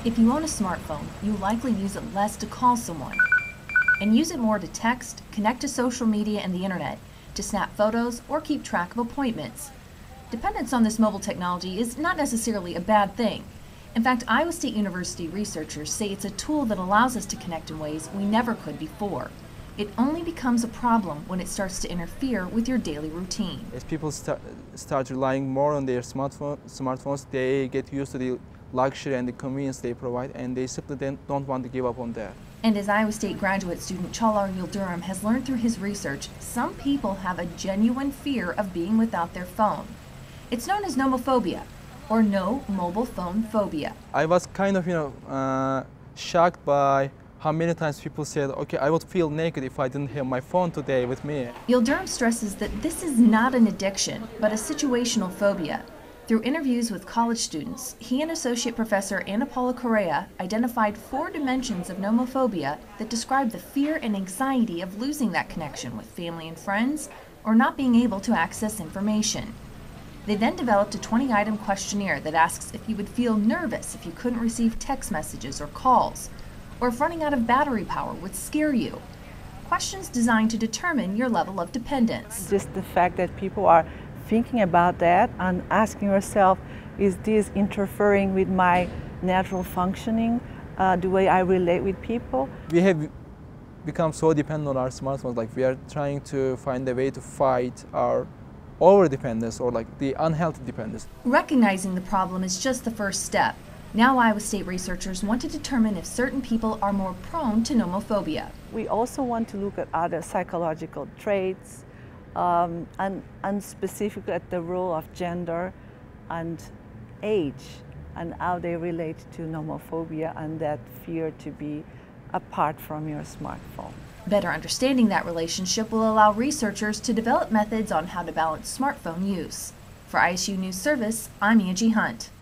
If you own a smartphone, you likely use it less to call someone and use it more to text, connect to social media and the internet, to snap photos, or keep track of appointments. Dependence on this mobile technology is not necessarily a bad thing. In fact, Iowa State University researchers say it's a tool that allows us to connect in ways we never could before. It only becomes a problem when it starts to interfere with your daily routine. As people start relying more on their smartphones, they get used to the luxury and the convenience they provide, and they simply don't want to give up on that. And as Iowa State graduate student Chalar Yildirim has learned through his research, some people have a genuine fear of being without their phone. It's known as nomophobia, or no mobile phone phobia. I was kind of, shocked by how many times people said, okay, I would feel naked if I didn't have my phone today with me. Yildirim stresses that this is not an addiction, but a situational phobia. Through interviews with college students, he and Associate Professor Ana Paula Correa identified 4 dimensions of nomophobia that describe the fear and anxiety of losing that connection with family and friends, or not being able to access information. They then developed a 20-item questionnaire that asks if you would feel nervous if you couldn't receive text messages or calls, or if running out of battery power would scare you. Questions designed to determine your level of dependence. Just the fact that people are thinking about that and asking yourself, is this interfering with my natural functioning, the way I relate with people? We have become so dependent on our smartphones, like we are trying to find a way to fight our over-dependence or like the unhealthy dependence. Recognizing the problem is just the first step. Now Iowa State researchers want to determine if certain people are more prone to nomophobia. We also want to look at other psychological traits, and specifically at the role of gender and age and how they relate to nomophobia and that fear to be apart from your smartphone. Better understanding that relationship will allow researchers to develop methods on how to balance smartphone use. For ISU News Service, I'm Angie Hunt.